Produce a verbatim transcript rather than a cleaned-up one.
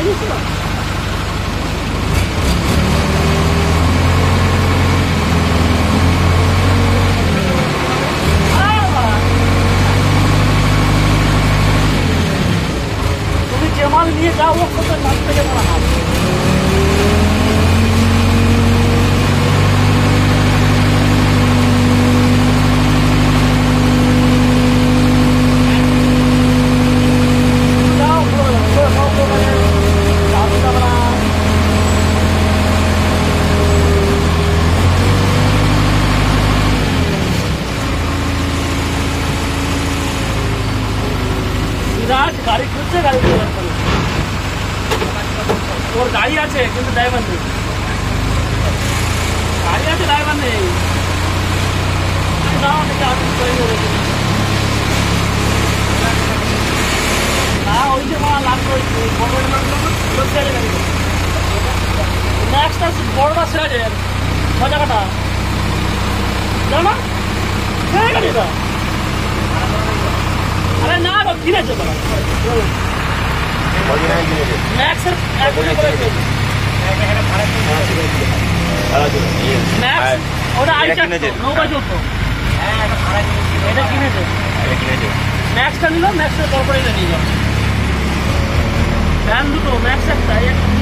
তুমি যে মাল নিয়ে যাও ও কত মাল থেকে মারা হাত গাড়ি খুঁজছে গাড়ি ওর গাড়ি আছে কিন্তু ড্রাইভার নেই গাড়ি আছে ড্রাইভার নেই না ওই যে মা লাগবে নেক্সটটা বড়টা সেরা যায় মজা কাটা জানো না সেই গাড়িটা আরে না গো কিনেছে তো ম্যাক্সের ওটা আইটা নৌকা চলতো এটা কিনেছে ম্যাক্সটা নিল ম্যাক্সের কর্পোরেটে নিয়ে যাবে ভ্যান দুটো ম্যাক্স একটা